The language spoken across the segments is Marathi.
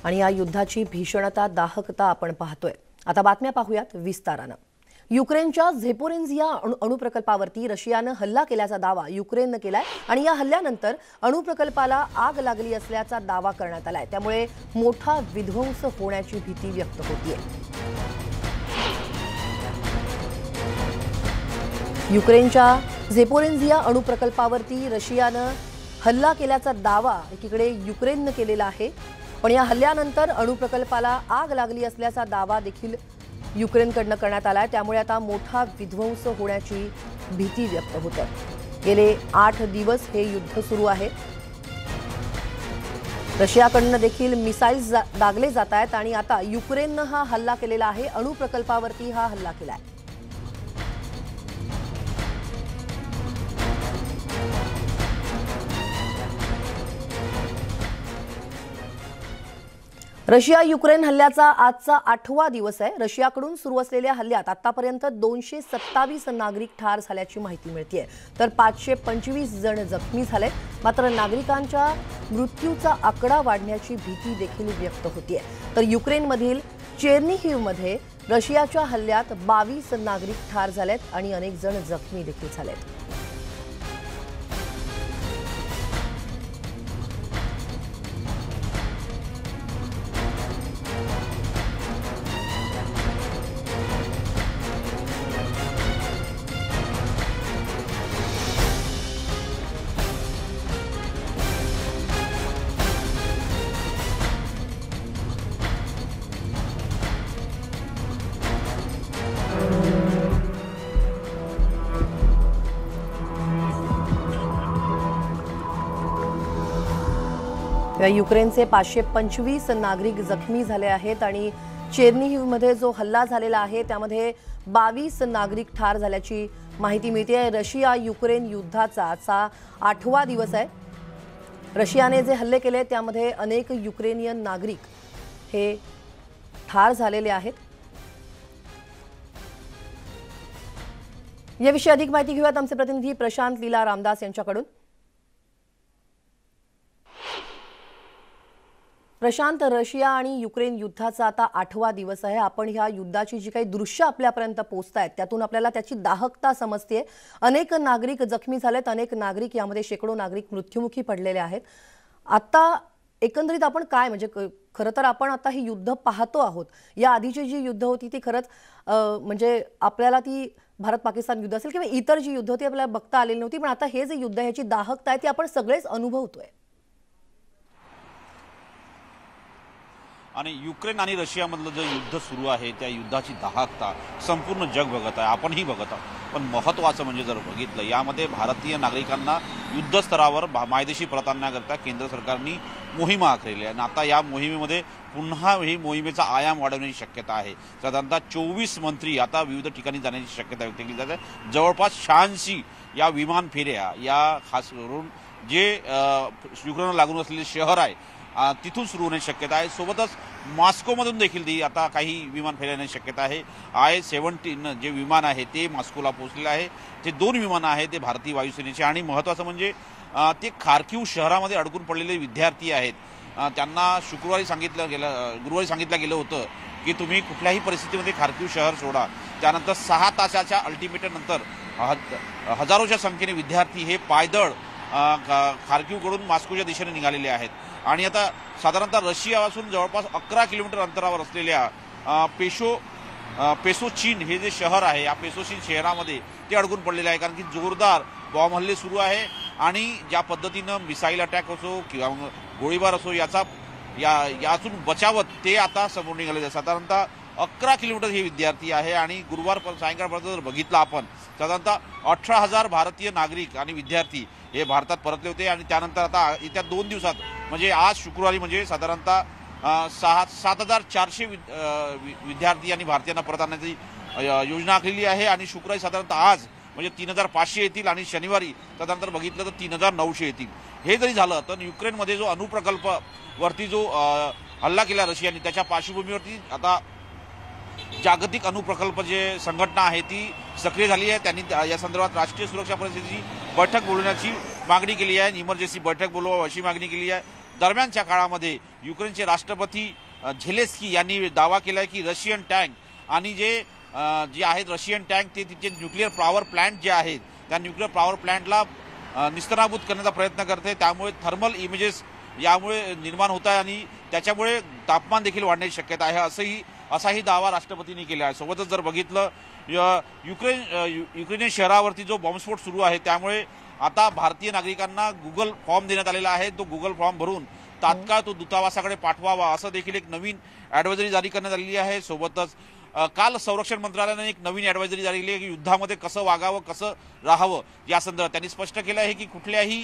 आणि या युद्धाची भीषणता दाहकता आपण पाहतोय। आता बातम्या पाहूयात विस्ताराने। युक्रेनच्या झेपोरिन्झिया अणुप्रकल्पावरती रशियाने हल्ला केल्याचा दावा युक्रेनने केलाय आणि या हल्ल्यानंतर अणुप्रकल्पाला आग लागली असल्याचा दावा करण्यात आलाय। त्यामुळे मोठा विध्वंस होण्याची भीती व्यक्त होतीये। युक्रेनच्या झेपोरिन्झिया अणुप्रकल्पावरती रशियाने हल्ला केल्याचा दावा एकीकडे युक्रेनने केलेला आहे, पण या हल्ल्यानंतर अणुप्रकल्पाला आग लागली असल्याचा दावा देखील युक्रेनकडून करण्यात आलाय। त्यामुळे आता मोठा विध्वंस होण्याची भीती व्यक्त होते। गेले 8 दिवस हे युद्ध सुरू आहे। रशियाकडून देखील मिसाइल्स दागले जात आहेत आणि आता युक्रेनने हा हल्ला केलेला आहे, अणुप्रकल्पावरती हा हल्ला केलाय। रशिया युक्रेन हल्ल्याचा आजचा 8वा दिवस आहे। रशियाकडून सुरू असलेल्या हल्ल्यात आतापर्यंत 227 नागरिक ठार झाल्याची माहिती मिळते, तर 525 जण जखमी झाले। मात्र नागरिकांच्या मृत्यूचा आकडा वाढण्याची भीती देखील व्यक्त होतीये। तर युक्रेनमधील चेर्निहिवमध्ये रशियाच्या हल्ल्यात 22 नागरिक ठार झालेत आणि अनेक जण जखमी देखील झालेत। युक्रेनचे 525 नागरिक जखमी झाले आहेत आणि चेर्निहिवमध्ये जो हल्ला झालेला आहे त्यामध्ये 22 नागरिक ठार झाल्याची माहिती मिळते। रशिया युक्रेन युद्धाचा आजचा 8वा दिवस आहे। रशियाने जे हल्ले केले त्यामध्ये अनेक युक्रेनियन नागरिक हे ठार झालेले आहेत। याविषयी अधिक माहिती घेऊयात आमचे प्रतिनिधी प्रशांत लीला रामदास यांच्याकडून। प्रशांत, रशिया आणि युक्रेन युद्धाचा आता 8वा दिवस आहे। आपण ह्या युद्धाची जी काही दृश्य आपल्यापर्यंत पोहोचतायत त्यातून आपल्याला त्याची दाहकता समजते। अनेक नागरिक जखमी झालेत, अनेक नागरिक यामध्ये शेकडो नागरिक मृत्युमुखी पडलेले आहेत। आता एकंदरीत आपण काय म्हणजे खरं तर आपण आता ही युद्ध पाहतो आहोत। या आधीची जी युद्ध होती ती खरंच म्हणजे आपल्याला ती भारत पाकिस्तान युद्ध असेल किंवा इतर जी युद्ध होती आपल्याला बघता आलेली नव्हती, पण आता हे जे युद्ध ह्याची दाहकता आहे ती आपण सगळेच अनुभवतोय। आणि युक्रेन आणि रशियामधलं जे युद्ध सुरू आहे त्या युद्धाची दाहकता संपूर्ण जग बघत आहे, आपणही बघत आहोत। पण महत्त्वाचं म्हणजे जर बघितलं यामध्ये भारतीय नागरिकांना युद्धस्तरावर मायदेशी परतण्याकरता केंद्र सरकारने मोहीम आखलेली आहे आणि आता या मोहिमेमध्ये पुन्हा ही मोहिमेचा आयाम वाढवण्याची शक्यता आहे। साधारणतः 24 मंत्री आता विविध ठिकाणी जाण्याची शक्यता व्यक्त केली जाते। जवळपास 86 या विमान फेऱ्या या खास करून जे युक्रेनला लागून असलेले शहर आहे तिथून सुरू होण्याची शक्यता आहे। सोबतच मॉस्कोमधून देखील आता काही विमान फेऱ्या येण्याची शक्यता आहे। I-17 जे विमान आहे ते मॉस्कोला पोहोचलेलं आहे। ते 2 विमानं आहेत, ते भारतीय वायुसेनेचे आणि महत्त्वाचं म्हणजे ते खार्किव शहरामध्ये अडकून पडलेले विद्यार्थी आहेत। त्यांना गुरुवारी सांगितलं गेलं होतं की तुम्ही कुठल्याही परिस्थितीमध्ये खार्किव शहर सोडा। त्यानंतर 6 तासाच्या अल्टिमेटमनंतर हजारोच्या संख्येने विद्यार्थी हे पायदळ खार्किवकडून मॉस्कोच्या दिशेने निघालेले आहेत आणि आता साधारणतः रशियापासून जवळपास 11 किलोमीटर अंतरावर असलेल्या पेसोचीन हे जे शहर आहे या पेसोचीन शहरामध्ये ते अडकून पडलेले आहे, कारण की जोरदार बॉम्ब हल्ले सुरू आहे आणि ज्या पद्धतीनं मिसाईल अटॅक असो किंवा गोळीबार असो यातून बचावत ते आता समोर निघालेले आहे। साधारणतः 11 किलोमीटर हे विद्यार्थी आहे आणि गुरुवार सायंकाळपर्यंत जर बघितलं आपण साधारणतः 18,000 भारतीय नागरिक आणि विद्यार्थी हे भारतात परतले होते आणि त्यानंतर आता येत्या 2 दिवसात म्हणजे आज शुक्रवारी म्हणजे साधारणतः 7,400 विद्यार्थी आणि भारतीयांना परत आणण्याची योजना आखलेली आहे आणि शुक्रवारी साधारणतः आज म्हणजे 3,500 येतील आणि शनिवारी साधारणतः बघितलं तर 3,900 येतील। हे जरी झालं तर युक्रेनमध्ये जो अणुप्रकल्पावरती जो हल्ला केला रशियाने त्याच्या पार्श्वभूमीवरती आता जागतिक अणुप्रकल्प जे संघटना आहे ती सक्रिय झाली आहे। त्यांनी या संदर्भात राष्ट्रीय सुरक्षा परिषदेची बैठक बोलवण्याची मागणी केली आहे, इमर्जन्सी बैठक बोलवावी अशी मागणी केली आहे। दरम्यानच्या काळामध्ये युक्रेनचे राष्ट्रपती झेलेन्स्की यांनी दावा केला आहे की रशियन टँक आणि जे आहेत रशियन टँक ते तिचे न्यूक्लिअर पॉवर प्लांट जे आहेत त्या न्यूक्लिअर पॉवर प्लांटला निस्तराभूत करण्याचा प्रयत्न करते, त्यामुळे थर्मल इमेजेस यामुळे निर्माण होत आहे आणि त्याच्यामुळे तापमान देखील वाढण्याची शक्यता आहे असाही दावा राष्ट्रपतींनी केला आहे. सोबतच जर बघितलं युक्रेनियन शहरावरती जो बॉम्बस्फोट सुरू आहे त्यामुळे आता भारतीय नागरिकांना गुगल फॉर्म देण्यात आलेला आहे. तो गुगल फॉर्म भरून तात्काळ तो दूतावासाकडे पाठवावा असं देखील एक नवीन ॲडव्हायझरी जारी करण्यात आलेली आहे. सोबतच काल संरक्षण मंत्रालयाने एक नवीन ॲडव्हायझरी जारी केली आहे की युद्धामध्ये कसं वागावं कसं राहावं या संदर्भात त्यांनी स्पष्ट केलं आहे की कुठल्याही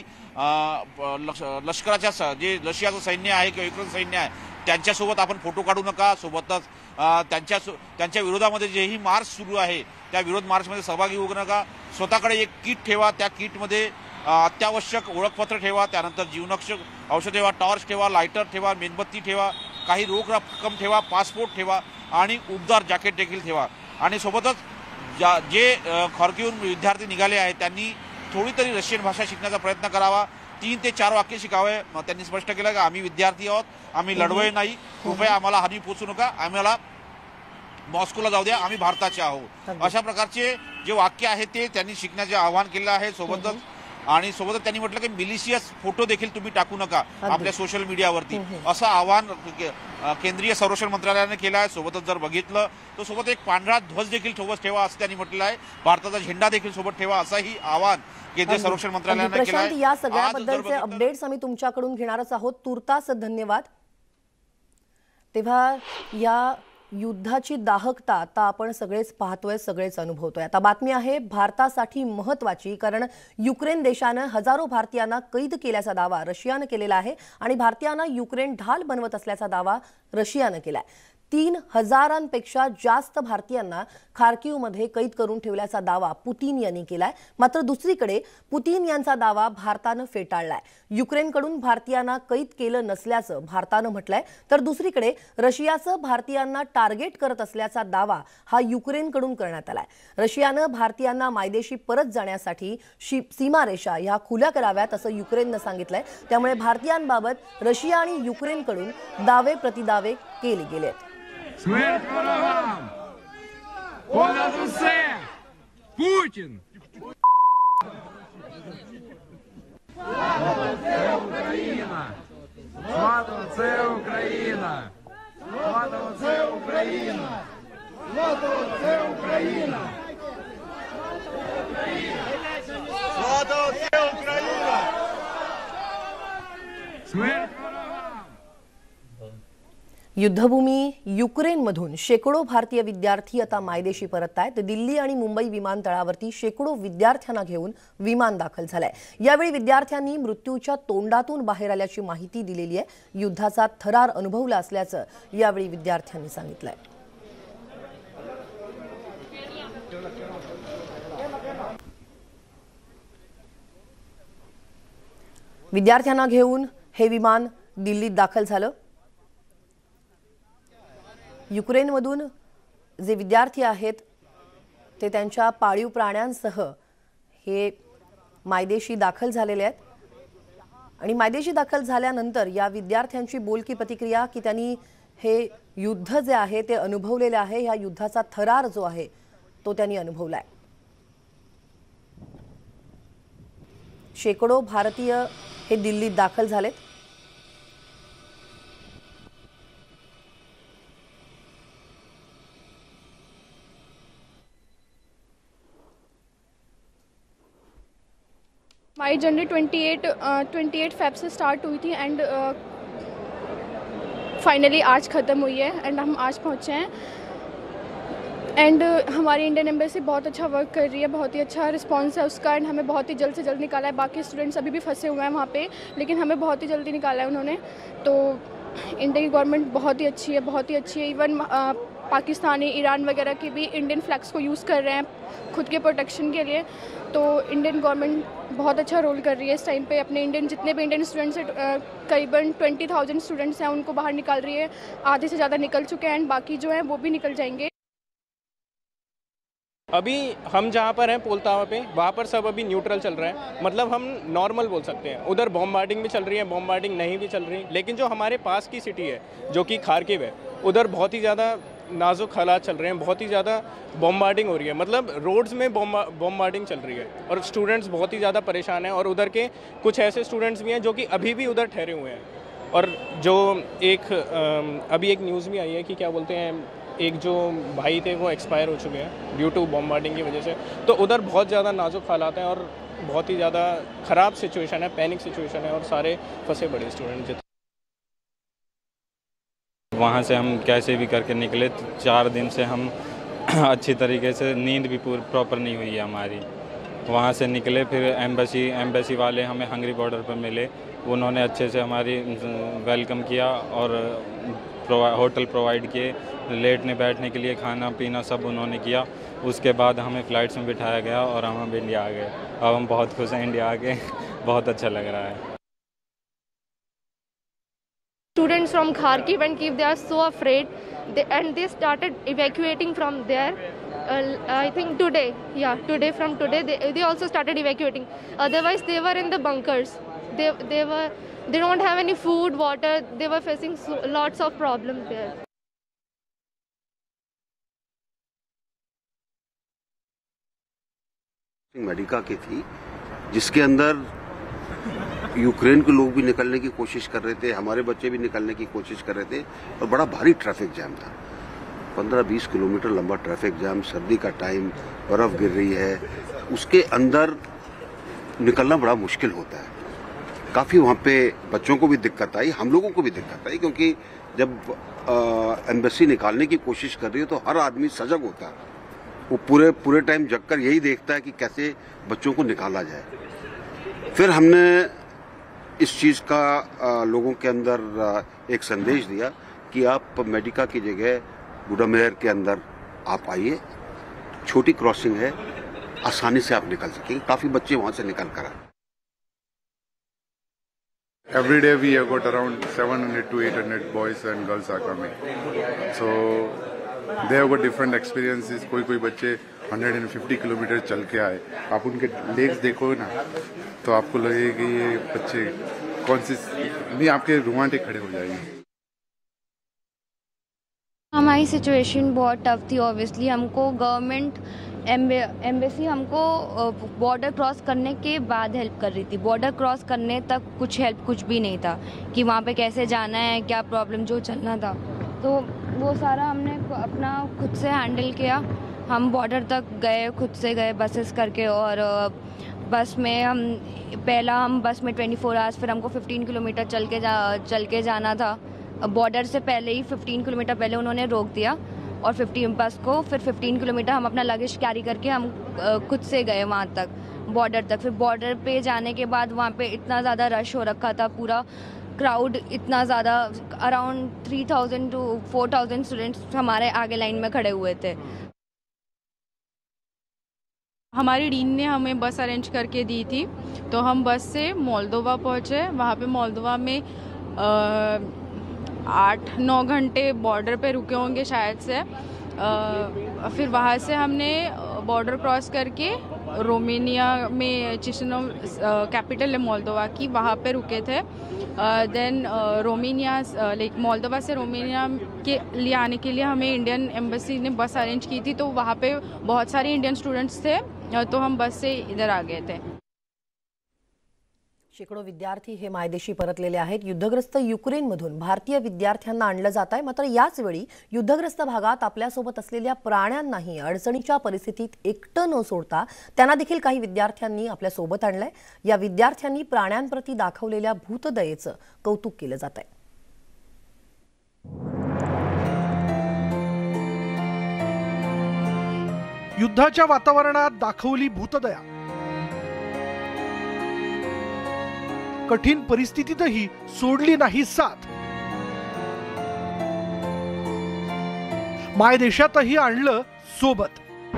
लष्कराच्या जे रशियाचं सैन्य आहे किंवा युक्रेन सैन्य आहे त्यांच्यासोबत आपण फोटो काढू नका. सोबतच त्यांच्या विरोधामध्ये जेही मार्च सुरू आहे त्या विरोध मार्चमध्ये सहभागी होऊ नका. स्वतःकडे एक किट ठेवा, त्या किटमध्ये अत्यावश्यक ओळखपत्र ठेवा, त्यानंतर जीवनावश्यक औषध ठेवा, टॉर्च ठेवा, लायटर ठेवा, मेणबत्ती ठेवा, काही रोख रक्कम ठेवा, पासपोर्ट ठेवा आणि उबदार जॅकेट देखील ठेवा. आणि सोबतच जे खार्किव्हहून विद्यार्थी निघाले आहेत त्यांनी थोडी तरी रशियन भाषा शिकण्याचा प्रयत्न करावा. 3 ते 4 वाक्य शिकावे. त्यांनी स्पष्ट केलं की आम्ही विद्यार्थी आहोत, आम्ही लढवय नाही, कृपया आम्हाला हानी पोचू नका, आम्हाला मॉस्कोला जाऊ द्या, आम्ही भारताचे आहोत. अशा प्रकारचे जे वाक्य आहे ते त्यांनी शिकण्याचे आवाहन केलं आहे. सोबतच त्यांनी म्हटलं की मिलिशियस फोटो देखील तुम्ही टाकू नका आपल्या सोशल मीडियावरती असं आवाहन केंद्रीय संरक्षण मंत्रालयाने केलं आहे. सोबतच जर बघितलं तर सोबत एक पांढरा ध्वज देखील सोबत ठेवा असं त्यांनी म्हटलं आहे. भारताचा झेंडा देखील सोबत ठेवा असंही आवाहन केंद्रीय संरक्षण मंत्रालयाने केलं आहे. या सगळ्याबद्दलचे अपडेट्स आम्ही तुमच्याकडून घेणारच आहोत. तुर्तास धन्यवाद. तेव्हा या युद्धाची दाहकता आता आपण सगळेच पाहतोय, सगळेच अनुभवतोय. आता बातमी आहे भारतासाठी महत्त्वाची, कारण युक्रेन देशानं हजारो भारतीयांना कैद केल्याचा दावा रशियानं केलेला आहे आणि भारतीयांना युक्रेन ढाल बनवत असल्याचा दावा रशियानं केलाय. 3,000पेक्षा जास्त भारतीयांना खार्किव्हमध्ये कैद करून ठेवल्याचा दावा पुतीन यांनी केलाय. मात्र दुसरीकडे पुतीन यांचा दावा भारतानं फेटाळलाय. युक्रेनकडून भारतीयांना कैद केलं नसल्याचं भारतानं म्हटलंय, तर दुसरीकडे रशियाचं भारतीयांना टार्गेट करत असल्याचा दावा हा युक्रेनकडून करण्यात आलाय. रशियानं भारतीयांना मायदेशी परत जाण्यासाठी सीमारेषा ह्या खुल्या कराव्यात असं युक्रेननं सांगितलंय. त्यामुळे भारतीयांबाबत रशिया आणि युक्रेनकडून दावे प्रतिदावे केले गेलेत. Смерть ворогам! Понад усе! Путін! Слава це Україна! Слава це Україна! Слава це Україна! Слава це Україна! Слава це Україна! Смерть ворогам! युद्धभूमी युक्रेनमधून शेकडो भारतीय विद्यार्थी आता मायदेशी परत आहेत. दिल्ली आणि मुंबई विमानतळावरती शेकडो विद्यार्थ्यांना घेऊन विमान दाखल झालंय. यावेळी विद्यार्थ्यांनी मृत्यूच्या तोंडातून बाहेर आल्याची माहिती दिलेली आहे. युद्धाचा थरार अनुभवला असल्याचं यावेळी विद्यार्थ्यांनी सांगितलंय. विद्यार्थ्यांना घेऊन हे विमान दिल्लीत दाखल झालं. युक्रेनमधून जे विद्यार्थी आहेत ते त्यांच्या पाळीव प्राण्यांसह हे मायदेशी दाखल झालेले आहेत. आणि मायदेशी दाखल झाल्यानंतर या विद्यार्थ्यांची बोलकी प्रतिक्रिया की त्यांनी हे युद्ध जे आहे ते अनुभवलेले आहे. या युद्धाचा थरार जो आहे तो त्यांनी अनुभवलाय. शेकडो भारतीय हे दिल्लीत दाखल झालेत. हमारी जर्नी 28 फेब से स्टार्ट हुई थी एंड फाइनली आज ख़त्म हुई है एंड हम आज पहुँचे हैं. एंड हमारी इंडियन एम्बेसी बहुत अच्छा वर्क कर रही है, बहुत ही अच्छा रिस्पांस है उसका एंड हमें बहुत ही जल्द से जल्द निकाला है. बाकी स्टूडेंट्स अभी भी फंसे हुए हैं वहाँ पे, लेकिन हमें बहुत ही जल्दी निकाला है उन्होंने. तो इंडिया की गवर्नमेंट बहुत ही अच्छी है, बहुत ही अच्छी है. इवन पाकिस्तानी, ईरान वगैरह के भी इंडियन फ्लैग्स को यूज़ कर रहे हैं खुद के प्रोटेक्शन के लिए. तो इंडियन गवर्नमेंट बहुत अच्छा रोल कर रही है इस टाइम पे. अपने इंडियन जितने भी इंडियन स्टूडेंट्स हैं करीबन 20,000 स्टूडेंट्स हैं उनको बाहर निकाल रही है. आधे से ज़्यादा निकल चुके हैं एंड बाकी जो हैं वो भी निकल जाएंगे. अभी हम जहाँ पर हैं पोल्तावा पे, वहाँ पर सब अभी न्यूट्रल चल रहा है, मतलब हम नॉर्मल बोल सकते हैं। उधर बॉम्बार्डिंग भी चल रही है, बॉम्बार्डिंग नहीं भी चल रही, लेकिन जो हमारे पास की सिटी है जो कि खार्किव है, उधर बहुत ही ज़्यादा नाजुक हालात चल रहे हैं, बहुत ही ज़्यादा बॉम्बार्डिंग हो रही है, मतलब रोड्स में बॉम्बार्डिंग चल रही है और स्टूडेंट्स बहुत ही ज़्यादा परेशान हैं। और उधर के कुछ ऐसे स्टूडेंट्स भी हैं जो कि अभी भी उधर ठहरे हुए हैं। और जो अभी एक न्यूज़ भी आई है कि क्या बोलते हैं, एक जो भाई थे वो एक्सपायर हो चुके हैं ड्यू टू बॉम्बार्डिंग की वजह से। तो उधर बहुत ज़्यादा नाजुक हालात हैं और बहुत ही ज़्यादा ख़राब सिचुएशन है, पैनिक सिचुएशन है और सारे फंसे पड़े स्टूडेंट जितने। वहाँ से हम कैसे भी करके निकले, 4 दिन से हम अच्छी तरीके से, नींद भी प्रॉपर नहीं हुई है हमारी। वहाँ से निकले, फिर एम्बेसी वाले हमें हंगरी बॉर्डर पर मिले, उन्होंने अच्छे से हमारी वेलकम किया और होटल प्रोवाइड किए, लेटने बैठने के लिए खाना पीना सब उन्होंने किया। उसके बाद हमें फ़्लाइट्स में बिठाया गया और हम इंडिया आ गए। अब हम बहुत खुश हैं इंडिया आके, बहुत अच्छा लग रहा है। Students from Kharkiv and Kyiv, they are so afraid, and they started evacuating from there. I think today, from today they also started evacuating. Otherwise, they were in the bunkers. They don't have any food, water. They were facing lots of problems there. मेडिका की थी, जिसके अंदर यूक्रेन के लोग भी निकलने की कोशिश कर रहे थे, हमारे बच्चे भी निकलने की कोशिश कर रहे थे और बड़ा भारी ट्रैफिक जैम था। 15-20 किलोमीटर लंबा ट्रैफिक जैम, सर्दी का टाइम, बर्फ गिर रही है, उसके अंदर निकलना बड़ा मुश्किल होता है। काफ़ी वहाँ पे बच्चों को भी दिक्कत आई, हम लोगों को भी दिक्कत आई, क्योंकि जब एम्बेसी निकालने की कोशिश कर रही है तो हर आदमी सजग होता है, वो पूरे टाइम जगकर यही देखता है कि कैसे बच्चों को निकाला जाए। फिर हमने इस चीज़ का लोगों के अंदर एक संदेश दिया कि आप मेडिका की जगह गुडामेहर के अंदर आप आइए, छोटी क्रॉसिंग है, आसानी से आप निकल सकेंगे। काफ़ी बच्चे वहाँ से निकल कर आए। Every day we have got around 700 to 800 boys and girls are coming. So they have got different experiences. कोई बच्चे 150 किलोमीटर चल के आए, आप उनके लेग्स देखो ना तो आपको लगेगा कि ये बच्चे कौन सी, नहीं आपके रुआंटे खड़े हो जाएंगे। हमारी सिचुएशन बहुत टफ थी। ऑब्वियसली हमको गवर्नमेंट एम्बेसी हमको बॉर्डर क्रॉस करने के बाद हेल्प कर रही थी। बॉर्डर क्रॉस करने तक कुछ भी नहीं था कि वहाँ पे कैसे जाना है, क्या प्रॉब्लम जो चलना था, तो वो सारा हमने अपना खुद से हैंडल किया। हम बॉर्डर तक गए, खुद से गए बसेस करके, और बस में हम बस में 24 आवर्स, फिर हमको 15 किलोमीटर चल के जाना था। बॉर्डर से पहले ही 15 किलोमीटर पहले उन्होंने रोक दिया और 15 बस को, फिर 15 किलोमीटर हम अपना लगेज कैरी करके हम खुद से गए वहाँ तक, बॉर्डर तक। फिर बॉर्डर पे जाने के बाद वहाँ पे इतना ज़्यादा रश हो रखा था, पूरा क्राउड इतना ज़्यादा, अराउंड 3000 to 4000 स्टूडेंट्स हमारे आगे लाइन में खड़े हुए थे। हमारी डीन ने हमें बस अरेंज करके दी थी, तो हम बस से मोल्दोवा पहुँचे। वहाँ पे मोल्दोवा में 8-9 घंटे बॉर्डर पे रुके होंगे शायद से। फिर वहाँ से हमने बॉर्डर क्रॉस करके रोमेनिया में चिशिनोव कैपिटल है मोल्दोवा की, वहाँ पे रुके थे। देन रोमेनिया लाइक मोल्दोवा से रोमेनिया के लिए आने के लिए हमें इंडियन एम्बेसी ने बस अरेंज की थी, तो वहाँ पे बहुत सारे इंडियन स्टूडेंट्स थे, तो हम बस से इधर आ गए थे। शेकडो विद्यार्थी हे मायदेशी परतलेले आहेत। युद्धग्रस्त युक्रेनमधून भारतीय विद्यार्थ्यांना आणलं जात आहे, मात्र याच वेळी युद्धग्रस्त भागात आपल्यासोबत असलेल्या प्राण्यांनाही अडचणीच्या परिस्थितीत एकटं न सोडता त्यांना देखील काही विद्यार्थ्यांनी आपल्यासोबत आणलंय। या विद्यार्थ्यांनी प्राण्यांप्रती दाखवलेल्या भूतदयेचं कौतुक केलं जात आहे। युद्धाच्या वातावरणात दाखवली भूतदया, कठीण परिस्थितीतही सोडली नाही साथ, मायदेशातही आणलं सोबत।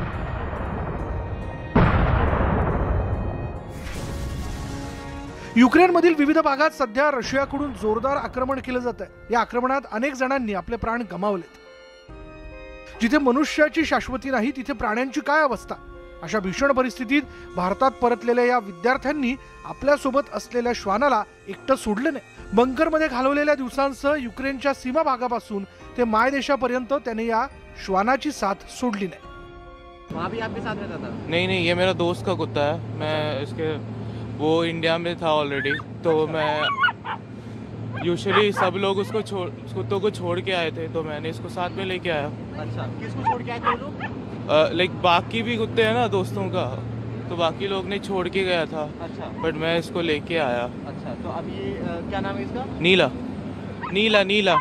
युक्रेनमधील विविध भागात सध्या रशियाकडून जोरदार आक्रमण केलं जात आहे। या आक्रमणात अनेक जणांनी आपले प्राण गमावलेत। जिथे मनुष्याची शाश्वती नाही तिथे प्राण्यांची काय अवस्था? अशा भीषण परिस्थितीत भारतात परतलेल्या या विद्यार्थ्यांनी आपल्यासोबत असलेल्या श्वानाला एकटं सोडलं नाही. बंकरमध्ये घालवलेल्या दिवसांसह युक्रेनच्या सीमा भागापासून ते मायदेशापर्यंत त्याने या श्वानाची साथ सोडली नाही. वहाँ भी आपके साथ रहता था? नहीं, ये मेरा दोस्त का कुत्ता है. मैं इसके वो इंडिया में था ऑलरेडी, तो मैं यूजुअली सब लोग उसको कुत्तों को छोड़ के आए थे, तो मैंने इसको साथ में लेके आया. अच्छा, किसको छोड़ के आए थे लोग? लाइक बाकी भी कुत्ते हैं ना दोस्तों का, तो बाकी लोग ने छोड़ के गया था. अच्छा, बट मैं इसको लेके आया. अच्छा, तो अब ये क्या नाम है इसका? नीला. नीला नीला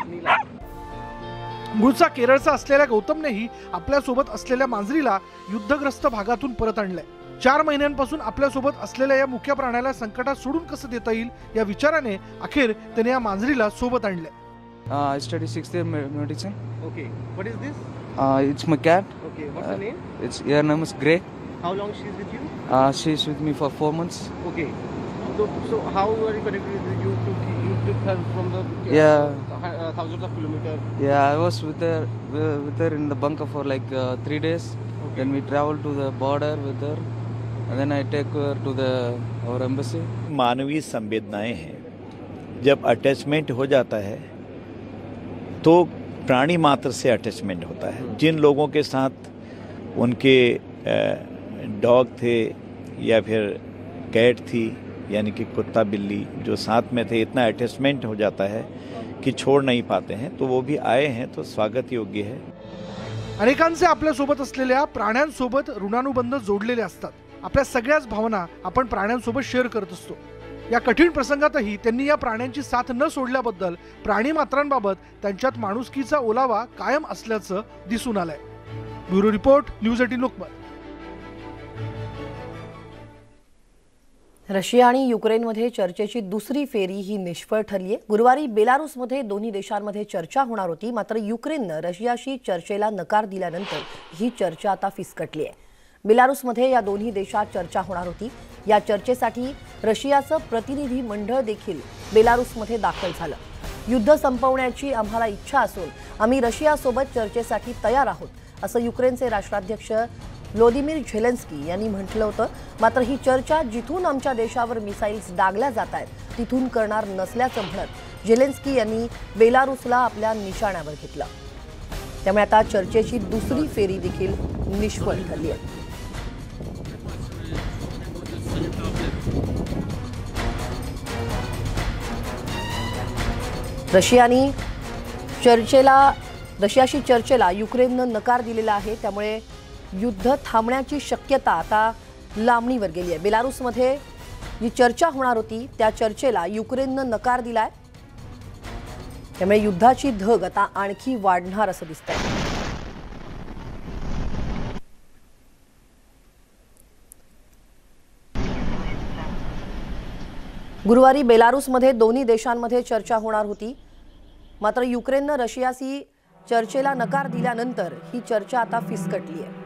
मूळचा केरळचा असलेल्या गौतमनेही आपल्यासोबत असलेल्या मांजरीला युद्धग्रस्त भागातून परत आणलंय. 4 महिन्यांपासून आपल्यासोबत असलेल्या या मुख्य प्राण्याला संकटात सोडून कसं देता येईल या विचाराने अखेर त्याने या मांजरीला सोबत आणलंय. I study 6th year medicine. Okay, what is this? It's my cat. Okay, what's her name? Her name is Grey. How long she is with you? She's with me for 4 months. Okay, so how are you connected with you? You took her from the thousands of kilometers. Yeah, I was with her in the bunker for like 3 days. Okay. Then we traveled to the border with her, and then I take her to our embassy. मानवीय संवेदनाएं हैं. जब अटैचमेंट हो जाता है तो प्राणी मात्र से अटैचमेंट होता है. जिन लोगों के साथ उनके डॉग थे या फिर कैट थी, यानी कि कुत्ता बिल्ली जो साथ में थे, इतना अटैचमेंट हो जाता है कि छोड़ नहीं पाते हैं. तो वो भी आए हैं तो स्वागत योग्य है. अनेकांचे आपल्यासोबत असलेल्या प्राण्यांसोबत ऋणानुबंध जोडलेले असतात. आपल्या सगळ्याच भावना आपण प्राण्यांसोबत शेअर करत असतो. या कठीण प्रसंगातही त्यांनी या प्राण्यांची साथ न सोडल्याबद्दल प्राणी मात्रांबाबत त्यांच्यात माणुसकीचा ओलावा कायम असल्याचं दिसून आलंय. Bureau report, news 18 Lokmat. Russia आणि युक्रेनमध्ये चर्चेची दुसरी फेरी ही निष्फळ ठरली आहे. गुरुवारी बेलारूसमध्ये दोन्ही देशांमध्ये चर्चा होणार होती, मात्र युक्रेननं रशियाशी चर्चेला नकार दिल्यानंतर ही चर्चा आता फिसकटली आहे. बेलारूसमध्ये या दोन्ही देशात चर्चा होणार होती. या चर्चेसाठी रशियाचं प्रतिनिधी मंडळ देखील बेलारूसमध्ये दाखल झालं. युद्ध संपवण्याची आम्हाला इच्छा असून आम्ही रशियासोबत चर्चेसाठी तयार आहोत, असं युक्रेनचे राष्ट्राध्यक्ष व्लोदिमीर झेलेन्स्की यांनी म्हटलं होतं. मात्र ही चर्चा जिथून आमच्या देशावर मिसाईल्स डागल्या जात आहेत तिथून करणार नसल्याचं म्हणत झेलेन्स्की यांनी बेलारूसला आपल्या निशाण्यावर घेतलं. त्यामुळे आता चर्चेची दुसरी फेरी देखील निष्फळ ठरली आहे. रशियाशी चर्चेला युक्रेननं नकार दिलेला आहे. त्यामुळे युद्ध थांबण्याची शक्यता आता लांबणीवर गेली आहे. बेलारूसमध्ये जी चर्चा होणार होती त्या चर्चेला युक्रेननं नकार दिलाय. त्यामुळे युद्धाची धग आता आणखी वाढणार असं दिसतंय. गुरुवारी बेलारूसमध्ये दोन्ही देशांमध्ये चर्चा होणार होती, मात्र युक्रेननं रशियाशी चर्चेला नकार दिल्यानंतर ही चर्चा आता फिसकटली आहे.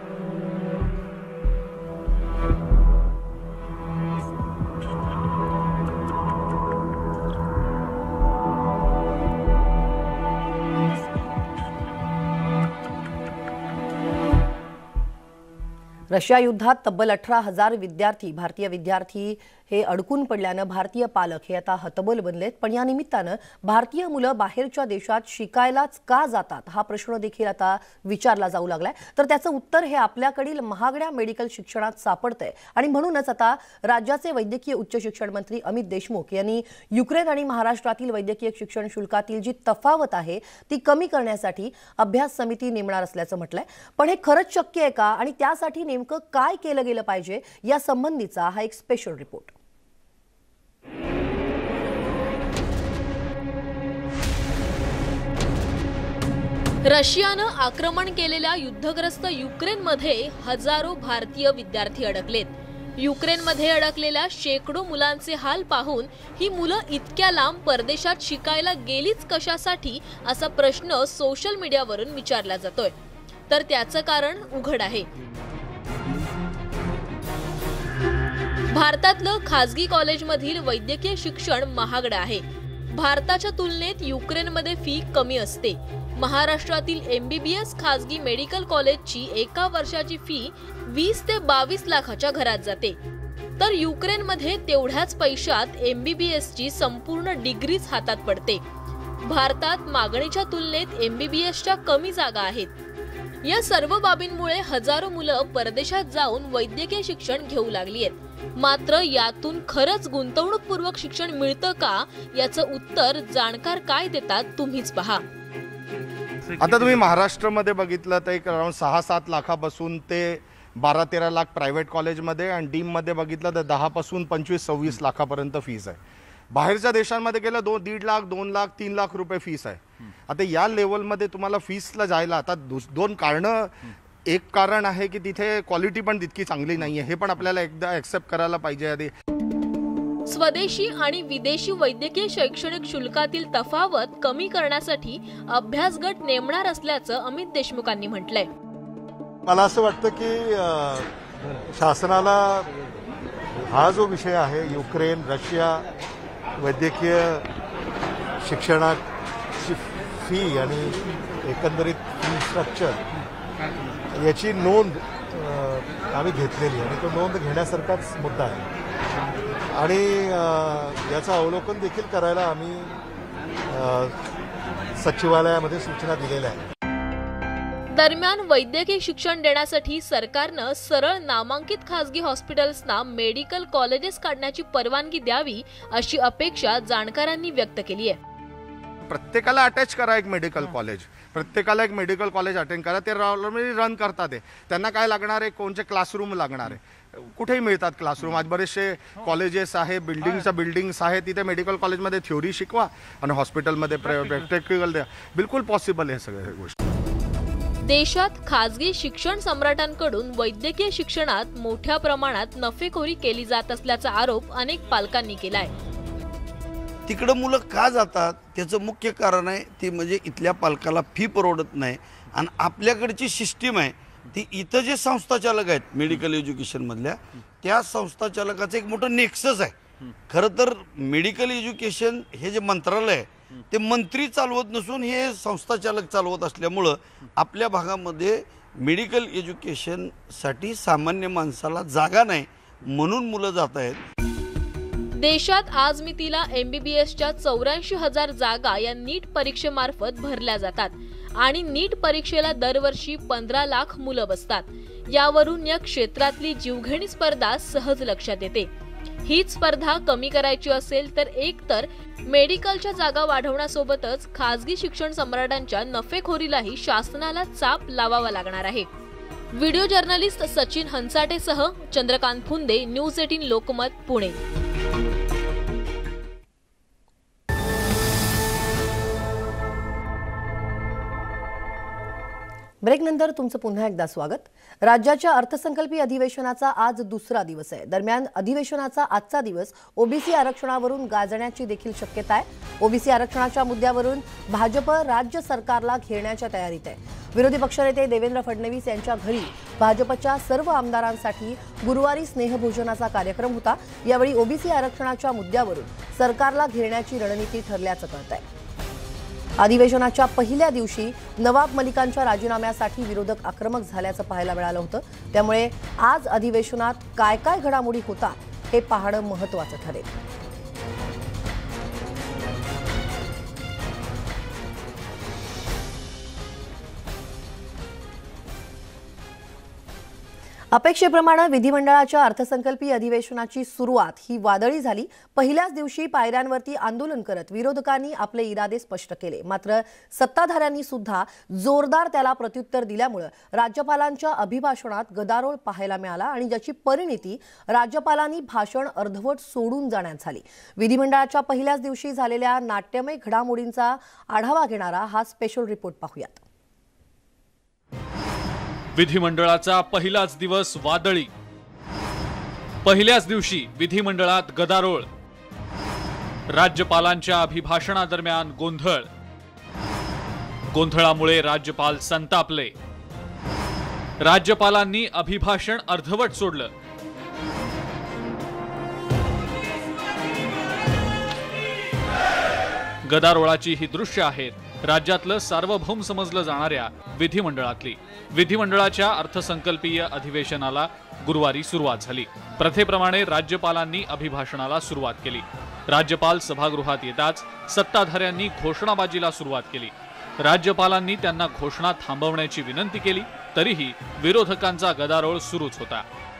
रशिया युद्धात तब्बल 18,000 विद्यार्थी, भारतीय विद्यार्थी हे अडकून पडल्यानं भारतीय पालक हे आता हतबल बनलेत. पण या निमित्तानं भारतीय मुलं बाहेरच्या देशात शिकायलाच का जातात हा प्रश्न देखील आता विचारला जाऊ लागलाय. तर त्याचं उत्तर हे आपल्याकडील महागड्या मेडिकल शिक्षणात सापडतंय. आणि म्हणूनच आता राज्याचे वैद्यकीय उच्च शिक्षण मंत्री अमित देशमुख यांनी युक्रेन आणि महाराष्ट्रातील वैद्यकीय शिक्षण शुल्कातील जी तफावत आहे ती कमी करण्यासाठी अभ्यास समिती नेमणार असल्याचं म्हटलंय. पण हे खरंच शक्य आहे का आणि त्यासाठी नेमकं काय केलं गेलं पाहिजे या संबंधीचा हा एक स्पेशल रिपोर्ट. रशियानं आक्रमण केलेल्या युद्धग्रस्त युक्रेनमध्ये हजारो भारतीय विद्यार्थी अडकलेत. युक्रेनमध्ये अडकलेल्या शेकडो मुलांचे हाल पाहून ही मुलं इतक्या लांब परदेशात शिकायला गेलीच कशासाठी असा प्रश्न सोशल मीडियावरून विचारला जातोय. तर त्याचं कारण उघड आहे. भारतातलं खाजगी कॉलेजमधील वैद्यकीय शिक्षण महागडं आहे. भारताच्या तुलनेत युक्रेनमध्ये फी कमी असते. महाराष्ट्रातील MBBS खासगी मेडिकल कॉलेजची एका वर्षाची फी 20 ते 22 लाखाच्या घरात जाते. तर युक्रेनमध्ये तेवढ्याच पैशात MBBSची संपूर्ण डिग्रीच हातात पडते. भारतात मागणीच्या तुलनेत MBBSच्या कमी जागा आहेत. या सर्व बाबींमुळे हजारो मुलं परदेशात जाऊन वैद्यकीय शिक्षण घेऊ लागली आहेत. मात्र यातून खरंच गुंतवणूकपूर्वक शिक्षण मिळतं का, याचं उत्तर जाणकार काय देतात तुम्हीच पहा. आता तुम्ही महाराष्ट्रामध्ये बघितलं तर एक अराउंड 6-7 लाखापासून ते 12-13 लाख प्रायव्हेट कॉलेजमध्ये आणि डीममध्ये बघितलं तर 10 पासून 25-26 लाखापर्यंत फीस आहे. बाहेरच्या देशांमध्ये गेलं 1.5 लाख 2 लाख 3 लाख रुपये फीस आहे. आता या लेवलमध्ये तुम्हाला फीसला जायला आता दोन कारणं. एक कारण आहे की तिथे क्वालिटी पण तितकी चांगली नाही आहे, हे पण आपल्याला एकदा ऍक्सेप्ट करायला पाहिजे आधी. स्वदेशी आणि विदेशी वैद्यकीय शैक्षणिक शुल्कातील तफावत कमी करण्यासाठी अभ्यास गट नेमणार असल्याचं अमित देशमुखांनी म्हटलंय. मला असं वाटतं की शासनाला हा जो विषय आहे युक्रेन रशिया वैद्यकीय शिक्षणाची फी आणि एकंदरीत फी स्ट्रक्चर याची नोंद आम्ही घेतलेली आणि तो नोंद घेण्यासारखाच मुद्दा आहे आणि याचं अवलोकन देखील करायला आम्ही सचिवालयामध्ये सूचना दिलेल्या आहेत. दरम्यान वैद्यकीय शिक्षण देण्यासाठी सरकारनं सरळ नामांकित खासगी हॉस्पिटल्सना मेडिकल कॉलेजेस काढण्याची परवानगी द्यावी अशी अपेक्षा जाणकारांनी व्यक्त केली आहे. प्रत्येकाला अटॅच करा एक मेडिकल कॉलेज, प्रत्येकाला एक मेडिकल कॉलेज अटेंड करा. ते रन करतात आहे. त्यांना काय लागणार आहे, कोणते क्लासरूम लागणार आहे, कुठेही मिळतात क्लासरूम. आज बरेचसे कॉलेजेस आहे, बिल्डिंग्स आहे, तिथे मेडिकल कॉलेजमध्ये थ्योरी शिकवा आणि हॉस्पिटलमध्ये प्रॅक्टिकल द्या. बिलकुल पॉसिबल आहे सगळ्या गोष्टी. देशात खासगी शिक्षण सम्राटांकडून वैद्यकीय शिक्षणात मोठ्या प्रमाणात नफेखोरी केली जात असल्याचा आरोप अनेक पालकांनी केलाय. तिकडं मुलं का जातात त्याचं मुख्य कारण आहे ती म्हणजे इथल्या पालकाला फी परवडत नाही आणि आपल्याकडची सिस्टीम आहे ती इथं जे संस्थाचालक आहेत मेडिकल एज्युकेशनमधल्या त्या संस्थाचालकाचं एक मोठं नेक्सस आहे. खरं तर मेडिकल एज्युकेशन हे जे मंत्रालय आहे ते मंत्री चालवत नसून हे संस्थाचालक चालवत असल्यामुळं आपल्या भागामध्ये मेडिकल एज्युकेशनसाठी सामान्य माणसाला जागा नाही म्हणून मुलं जात आहेत. देशात आज मितीला MBBSच्या 84,000 जागा या नीट परीक्षेमार्फत भरल्या जातात आणि नीट परीक्षेला दरवर्षी 15 लाख मुलं बसतात. यावरून या क्षेत्रातली जीवघेणी स्पर्धा सहज लक्षात येते. हीच स्पर्धा कमी करायची असेल तर एकतर मेडिकलच्या जागा वाढवण्यासोबतच खासगी शिक्षण सम्राटांच्या नफेखोरीलाही शासनाला चाप लावावा लागणार आहे. व्हिडिओ जर्नलिस्ट सचिन हंसाटेसह चंद्रकांत फुंदे, न्यूज 18 लोकमत, पुणे. ब्रेकनंतर तुमचं पुन्हा एकदा स्वागत. राज्याच्या अर्थसंकल्पीय अधिवेशनाचा आज दुसरा दिवस आहे. दरम्यान अधिवेशनाचा आजचा दिवस ओबीसी आरक्षणावरून गाजण्याची देखील शक्यता आहे. ओबीसी आरक्षणाच्या मुद्द्यावरून भाजप राज्य सरकारला घेरण्याच्या तयारीत आहे. विरोधी पक्षनेते देवेंद्र फडणवीस यांच्या घरी भाजपच्या सर्व आमदारांसाठी गुरुवारी स्नेहभोजनाचा कार्यक्रम होता. यावेळी ओबीसी आरक्षणाच्या मुद्द्यावरून सरकारला घेरण्याची रणनीती ठरल्याचं कळतंय. अधिवेशनाच्या पहिल्या दिवशी नवाब मलिकांच्या राजीनाम्यासाठी विरोधक आक्रमक झाल्याचं पाहायला मिळालं होतं. त्यामुळे आज अधिवेशनात काय काय घडामोडी होतात हे पाहणं महत्त्वाचं ठरेल. अपेक्षेप्रमाणे विधिमंडळाच्या अर्थसंकल्पीय अधिवेशनाची सुरुवात ही वादळी झाली. पहिल्याच दिवशी पायऱ्यांवरती आंदोलन करत विरोधकांनी आपले इरादे स्पष्ट केले. मात्र सत्ताधाऱ्यांनी सुद्धा जोरदार त्याला प्रत्युत्तर दिल्यामुळे राज्यपालांच्या अभिभाषणात गदारोळ पाहायला मिळाला आणि ज्याची परिणिती राज्यपालांनी भाषण अर्धवट सोडून जाण्यात झाली. विधिमंडळाच्या पहिल्याच दिवशी झालेल्या नाट्यमय घडामोडींचा आढावा घेणारा हा स्पेशल रिपोर्ट पाहूयात. विधिमंडळाचा पहिलाच दिवस वादळी. पहिल्याच दिवशी विधिमंडळात गदारोळ. राज्यपालांच्या अभिभाषणादरम्यान गोंधळ. गोंधळामुळे राज्यपाल संतापले. राज्यपालांनी अभिभाषण अर्धवट सोडलं. गदारोळाची ही दृश्य आहेत राज्यातलं सार्वभौम समजलं जाणाऱ्या विधिमंडळातली। विधिमंडळाच्या अर्थसंकल्पीय अधिवेशनाला गुरुवारी सुरुवात झाली। प्रथेप्रमाणे राज्यपालांनी अभिभाषणाला सुरुवात केली। राज्यपाल सभागृहात येताच सत्ताधाऱ्यांनी घोषणाबाजीला सुरुवात केली। राज्यपालांनी त्यांना घोषणा थांबवण्याची विनंती केली, तरीही विरोधकांचा गदारोळ सुरूच होता।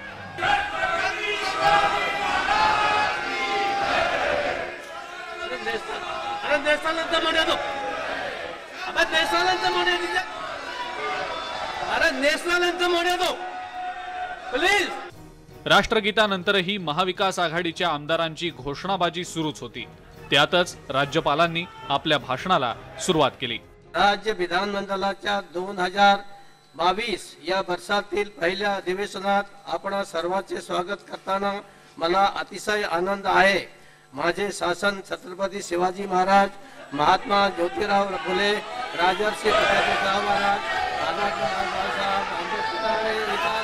राष्ट्रगीतानंतरही महाविकास आघाडीच्या आमदारांची घोषणाबाजी सुरूच होती। त्यातच राज्यपालांनी आपल्या भाषणाला सुरुवात केली। राज्य विधानमंडळाच्या 2022 या वर्षातील पहिल्या अधिवेशनात आपण सर्वांचे स्वागत करताना मला अतिशय आनंद आहे। माझे शासन छत्रपती शिवाजी महाराज, महात्मा ज्योतिराव फुले, राजर्षी प्रतापराव महाराज, बाबासाहेब आंबेडकर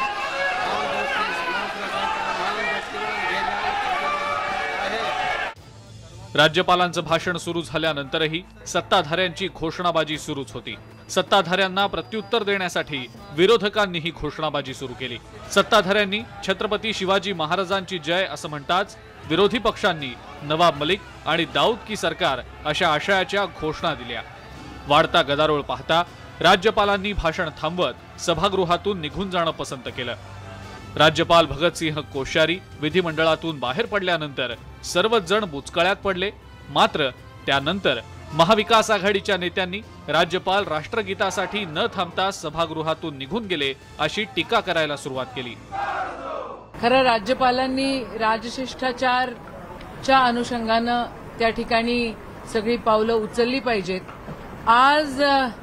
राज्यपालांचं भाषण सुरू झाल्यानंतरही सत्ताधाऱ्यांची घोषणाबाजी सुरूच होती। सत्ताधाऱ्यांना प्रत्युत्तर देण्यासाठी विरोधकांनीही घोषणाबाजी सुरू केली। सत्ताधाऱ्यांनी छत्रपती शिवाजी महाराजांची जय असं म्हणताच विरोधी पक्षांनी नवाब मलिक आणि दाऊद की सरकार अशा आशयाच्या घोषणा दिल्या। वाढता गदारोळ पाहता राज्यपालांनी भाषण थांबवत सभागृहातून निघून जाणं पसंत केलं। राज्यपाल भगतसिंह कोश्यारी विधिमंडळातून बाहेर पडल्यानंतर सर्वच जण बुचकळ्यात पडले। मात्र त्यानंतर महाविकास आघाडीच्या नेत्यांनी राज्यपाल राष्ट्रगीतासाठी न थांबता सभागृहातून निघून गेले अशी टीका करायला सुरुवात केली। खरं राज्यपालांनी राजशिष्टाचारच्या अनुषंगानं त्या ठिकाणी सगळी पावलं उचलली पाहिजेत। आज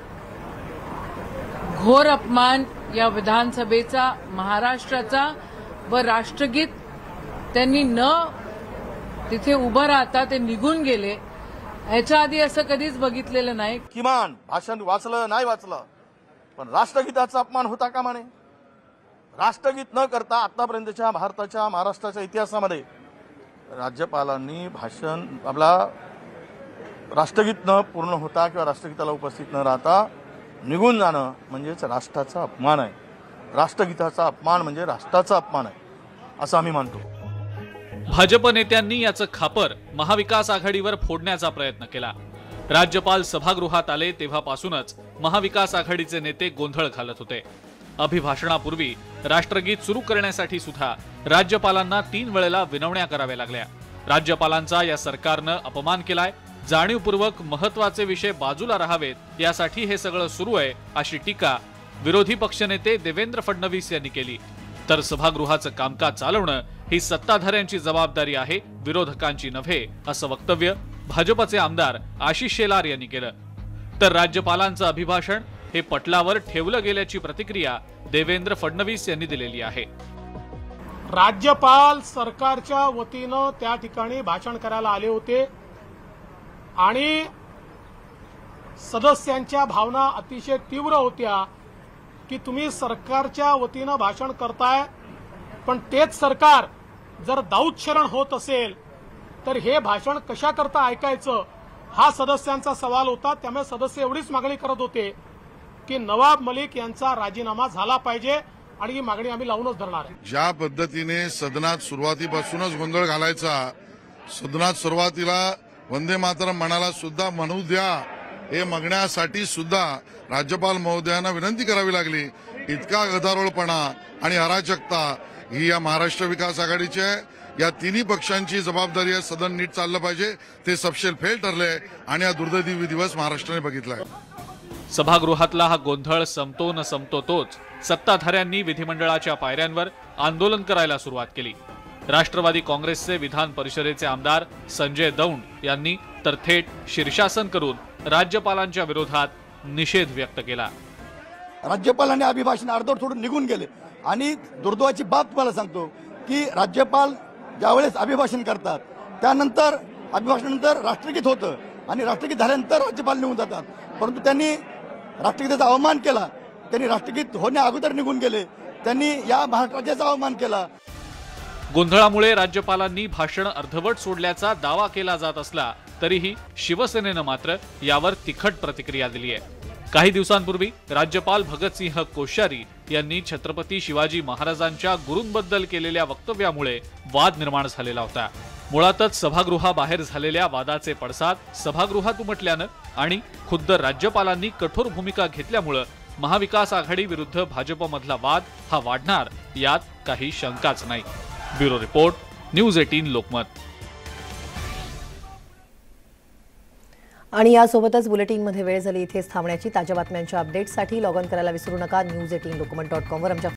घोर अपमान या विधानसभेचा, महाराष्ट्राचा व राष्ट्रगीत त्यांनी न तिथे उभं राहता ते निघून गेले। ह्याच्या आधी असं कधीच बघितलेलं नाही। किमान भाषण वाचलं नाही वाचलं, पण राष्ट्रगीताचा अपमान होता कामा नये। राष्ट्रगीत न करता आतापर्यंतच्या भारताच्या, महाराष्ट्राच्या इतिहासामध्ये राज्यपालांनी भाषण आपला राष्ट्रगीत न पूर्ण होता किंवा राष्ट्रगीताला उपस्थित न राहता निघून जाणं म्हणजेच राष्ट्राचा अपमान आहे। राष्ट्रगीताचा अपमान म्हणजे राष्ट्राचा अपमान आहे असं आम्ही मानतो। भाजप नेत्यांनी याचं खापर महाविकास आघाडीवर फोडण्याचा प्रयत्न केला। राज्यपाल सभागृहात आले तेव्हापासूनच महाविकास आघाडीचे नेते गोंधळ घालत होते। अभिभाषणापूर्वी राष्ट्रगीत सुरू करण्यासाठी सुद्धा राज्यपालांना 3 वेळेला विनवण्या कराव्या लागल्या। राज्यपालांचा या सरकारनं अपमान केलाय, जाणीवपूर्वक महत्वाचे विषय बाजूला राहावेत यासाठी हे सगळं सुरू आहे अशी टीका विरोधी पक्षनेते देवेंद्र फडणवीस यांनी केली। तर सभागृहाचं कामकाज चालवणं ही सत्ताधाऱ्यांची जबाबदारी आहे, विरोधकांची नव्हे असं वक्तव्य भाजपचे आमदार आशिष शेलार यांनी केलं। तर राज्यपालांचं अभिभाषण हे पटलावर ठेवलं गेल्याची प्रतिक्रिया देवेंद्र फडणवीस यांनी दिलेली आहे। राज्यपाल सरकारच्या वतीनं त्या ठिकाणी भाषण करायला आले होते आणि सदस्यांच्या भावना अतिशय तीव्र होत्या की तुम्ही सरकारच्या वतीनं भाषण करताय, पण तेच सरकार जर दाऊद शरण होत असेल तर हे भाषण कशा करता ऐकायचं हा सदस्यांचा सवाल होता। त्यामुळे सदस्य एवढीच मागणी करत होते की नवाब मलिक यांचा राजीनामा झाला पाहिजे आणि ही मागणी आम्ही लावूनच धरणार आहे। ज्या पद्धतीने सदनात सुरुवातीपासूनच गोंधळ घालायचा, सदनात सुरुवातीला वंदे मातरम म्हणाला सुद्धा म्हणू द्या हे मागण्यासाठी सुद्धा राज्यपाल महोदयांना विनंती करावी लागली। इतका गदारोळपणा आणि अराजकता ही या महाराष्ट्र विकास आघाडीची आहे। या तिन्ही पक्षांची जबाबदारी आहे, सदन नीट चाललं पाहिजे, ते सपशेल फेल ठरले आणि हा दुर्दैवी दिवस महाराष्ट्राने बघितलाय। सभागृहातला हा गोंधळ संपतो न संपतो तोच सत्ताधाऱ्यांनी विधिमंडळाच्या पायऱ्यांवर आंदोलन करायला सुरुवात केली। राष्ट्रवादी काँग्रेसचे विधान परिषदेचे आमदार संजय दौंड यांनी तर थेट शीर्षासन करून राज्यपालांच्या विरोधात निषेध व्यक्त केला। राज्यपालांनी अभिभाषण अर्धवट सोडून निघून गेले आणि दुर्दैवाची बाब तुम्हाला सांगतो की राज्यपाल ज्यावेळेस अभिभाषण करतात त्यानंतर अभिभाषणानंतर राष्ट्रगीत होतं आणि राष्ट्रगीत झाल्यानंतर राज्यपाल निघून जातात, परंतु त्यांनी राष्ट्रगीताचा अवमान केला। त्यांनी राष्ट्रगीत होण्या अगोदर निघून गेले, त्यांनी या महाराष्ट्राचा अवमान केला। गोंधळामुळे राज्यपालांनी भाषण अर्धवट सोडल्याचा दावा केला जात असला तरीही शिवसेनेनं मात्र यावर तिखट प्रतिक्रिया दिली आहे। काही दिवसांपूर्वी राज्यपाल भगतसिंह कोश्यारी यांनी छत्रपती शिवाजी महाराजांच्या गुरूंबद्दल केलेल्या वक्तव्यामुळे वाद निर्माण झालेला होता। मुळातच सभागृहाबाहेर झालेल्या वादाचे पडसाद सभागृहात उमटल्यानं आणि खुद्द राज्यपालांनी कठोर भूमिका घेतल्यामुळे महाविकास आघाडी विरुद्ध भाजपमधला वाद हा वाढणार यात काही शंकाच नाही। Bureau report, news 18 Lokmat. आणि यासोबतच बुलेटिनमध्ये वेळ झाली इथेच थांबण्याची। ताज्या बातम्यांच्या अपडेट्ससाठी लॉग ऑन करायला विसरू नका news18lokmat.com वर। आमच्या